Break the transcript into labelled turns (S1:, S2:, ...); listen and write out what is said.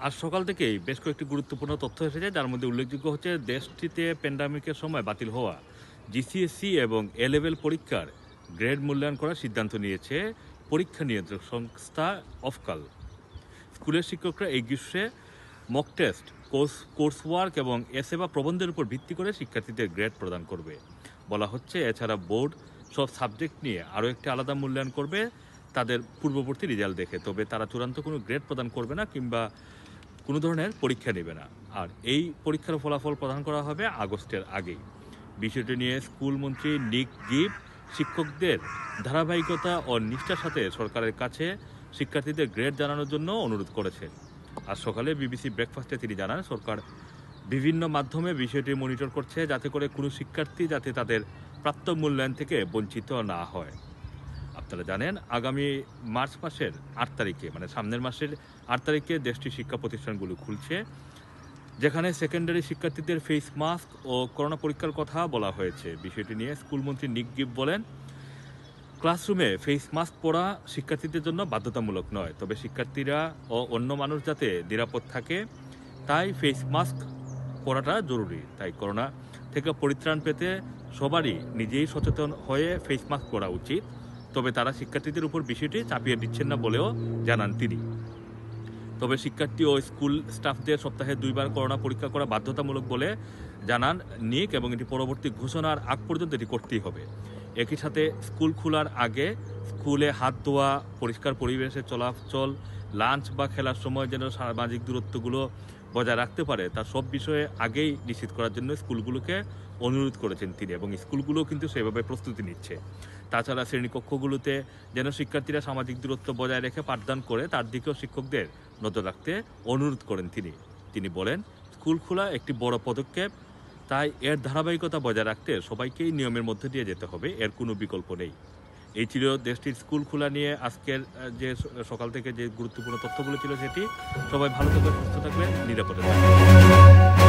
S1: আজ সকাল থেকেই বেশ কয়েকটি গুরুত্বপূর্ণ তথ্য এসেছে, যার মধ্যে উল্লেখযোগ্য হচ্ছে দেশটিতে প্যান্ডামিকের সময় বাতিল হওয়া জিসিএসসি এবং এ লেভেল পরীক্ষার গ্রেড মূল্যায়ন করার সিদ্ধান্ত নিয়েছে পরীক্ষা নিয়ন্ত্রক সংস্থা অফকাল। স্কুলের শিক্ষকরা এই গ্রীষ্মে মক টেস্ট, কোর্স ওয়ার্ক এবং এসেবা প্রবন্ধের উপর ভিত্তি করে শিক্ষার্থীদের গ্রেড প্রদান করবে। বলা হচ্ছে এছাড়া বোর্ড সব সাবজেক্ট নিয়ে আরও একটি আলাদা মূল্যায়ন করবে তাদের পূর্ববর্তী রেজাল্ট দেখে। তবে তারা চূড়ান্ত কোনো গ্রেড প্রদান করবে না কিংবা কোনো ধরনের পরীক্ষা নেবে না। আর এই পরীক্ষার ফলাফল প্রদান করা হবে আগস্টের আগেই। বিষয়টি নিয়ে স্কুলমন্ত্রী নিক গিব শিক্ষকদের ধারাবাহিকতা ও নিষ্ঠার সাথে সরকারের কাছে শিক্ষার্থীদের গ্রেড জানানোর জন্য অনুরোধ করেছেন। আজ সকালে বিবিসি ব্রেকফাস্টে তিনি জানান, সরকার বিভিন্ন মাধ্যমে বিষয়টি মনিটর করছে যাতে করে কোনো শিক্ষার্থী যাতে তাদের প্রাপ্ত মূল্যায়ন থেকে বঞ্চিত না হয়। আপনারা জানেন, আগামী মার্চ মাসের ৮ তারিখে মানে সামনের মাসের ৮ তারিখে দেশটির শিক্ষা প্রতিষ্ঠানগুলো খুলছে, যেখানে সেকেন্ডারি শিক্ষার্থীদের ফেস মাস্ক ও করোনা পরীক্ষার কথা বলা হয়েছে। বিষয়টি নিয়ে স্কুলমন্ত্রী নিক গিব বলেন, ক্লাসরুমে ফেস মাস্ক পরা শিক্ষার্থীদের জন্য বাধ্যতামূলক নয়, তবে শিক্ষার্থীরা ও অন্য মানুষ যাতে নিরাপদ থাকে তাই ফেস মাস্ক পরাটা জরুরি। তাই করোনা থেকে পরিত্রাণ পেতে সবারই নিজেই সচেতন হয়ে ফেস মাস্ক পরা উচিত। তবে তারা শিক্ষার্থীদের উপর বিষয়টি চাপিয়ে দিচ্ছেন না বলেও জানান তিনি। তবে শিক্ষার্থী ও স্কুল স্টাফদের সপ্তাহে 2 বার করোনা পরীক্ষা করা বাধ্যতামূলক বলে জানান নিক, এবং এটি পরবর্তী ঘোষণার আগ পর্যন্ত এটি করতেই হবে। একই সাথে স্কুল খোলার আগে স্কুলে হাত ধোয়া, পরিষ্কার পরিবেশে চলাচল, লাঞ্চ বা খেলার সময় যেন সামাজিক দূরত্বগুলো বজায় রাখতে পারে তার সব বিষয়ে আগেই নিশ্চিত করার জন্য স্কুলগুলোকে অনুরোধ করেছেন তিনি, এবং স্কুলগুলো কিন্তু সেভাবে প্রস্তুতি নিচ্ছে। তাছাড়া শ্রেণীকক্ষগুলোতে যেন শিক্ষার্থীরা সামাজিক দূরত্ব বজায় রেখে পাঠদান করে তার দিকেও শিক্ষকদের নজর রাখতে অনুরোধ করেন তিনি বলেন, স্কুল খোলা একটি বড় পদক্ষেপ, তাই এর ধারাবাহিকতা বজায় রাখতে সবাইকেই নিয়মের মধ্যে দিয়ে যেতে হবে, এর কোনো বিকল্প নেই। এই ছিল দেশটির স্কুল খোলা নিয়ে আজকের যে সকাল থেকে যে গুরুত্বপূর্ণ তথ্যগুলো ছিল সেটি। সবাই ভালো থাকবেন, সুস্থ থাকবেন, নিরাপদে থাকবেন।